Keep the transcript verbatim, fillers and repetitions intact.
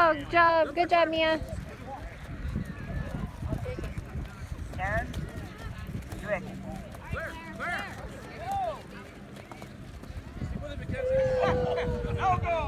go. Good job. Good job, Mia. Karen? Rick. Oh, go!